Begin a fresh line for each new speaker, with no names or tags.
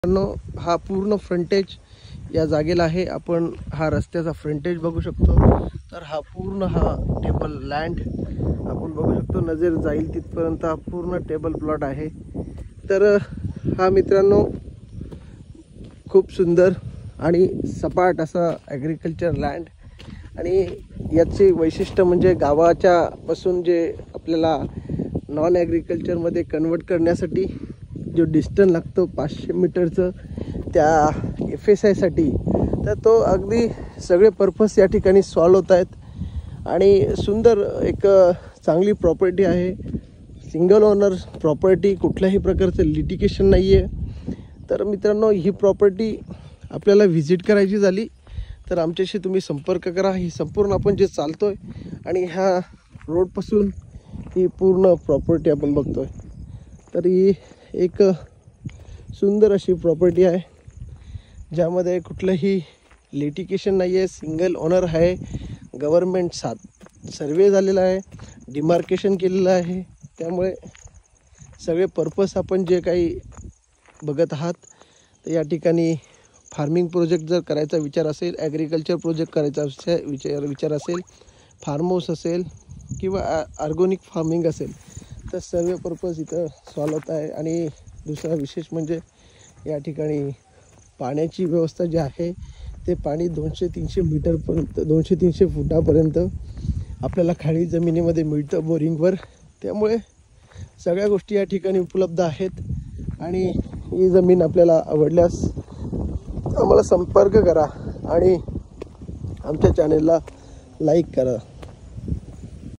हा पूर्ण फ्रंटेज या जागेला आहे। आपण हा रस्त्याचा फ्रंटेज बघू शकतो। तर हा पूर्ण टेबल लँड आपण बघू शकतो। नजर जाईल तिथपर्यंत हा पूर्ण टेबल प्लॉट आहे। तर हा मित्रांनो खूप सुंदर आणि सपाट असा ॲग्रिकल्चर लँड आणि याचे वैशिष्ट्य म्हणजे गावाच्या पासून जे आपल्याला नॉन ॲग्रिकल्चरमध्ये कन्वर्ट करण्यासाठी जो डिस्टन्स लागतो 500 मीटरचं त्या FSI साठी, तर तो अगदी सगळे पर्पस या ठिकाणी सॉल्व होत आहेत। आणि सुंदर एक चांगली प्रॉपर्टी आहे, सिंगल ओनर प्रॉपर्टी, कुठल्याही प्रकारचं लिटिगेशन नाही आहे। तर मित्रांनो ही प्रॉपर्टी आपल्याला व्हिजिट करायची झाली तर आमच्याशी तुम्ही संपर्क करा। ही संपूर्ण आपण जे चालतोय आणि ह्या रोडपासून ही पूर्ण प्रॉपर्टी आपण बघतोय। तर ही एक सुंदर अशी प्रॉपर्टी आहे ज्यामध्ये कुठलंही लिटिगेशन नाही आहे, सिंगल ओनर आहे, गव्हर्नमेंट सर्वे झालेला आहे, डिमार्केशन केलेलं आहे। त्यामुळे सगळे पर्पस आपण जे काही बघत आहात तर या ठिकाणी फार्मिंग प्रोजेक्ट जर करायचा विचार असेल, ॲग्रिकल्चर प्रोजेक्ट करायचा विचार असेल, फार्म हाऊस असेल किंवा ऑर्गॅनिक फार्मिंग असेल, तर सर्व पर्पज इथं सॉल्व होत आहे। आणि दुसरा विशेष म्हणजे या ठिकाणी पाण्याची व्यवस्था जी आहे ते पाणी 200-300 मीटरपर्यंत 200-300 फुटापर्यंत आपल्याला खाली जमिनीमध्ये मिळतं बोरिंगवर। त्यामुळे सगळ्या गोष्टी या ठिकाणी उपलब्ध आहेत। आणि ही जमीन आपल्याला आवडल्यास आम्हाला संपर्क करा आणि आमच्या चॅनेलला लाईक करा।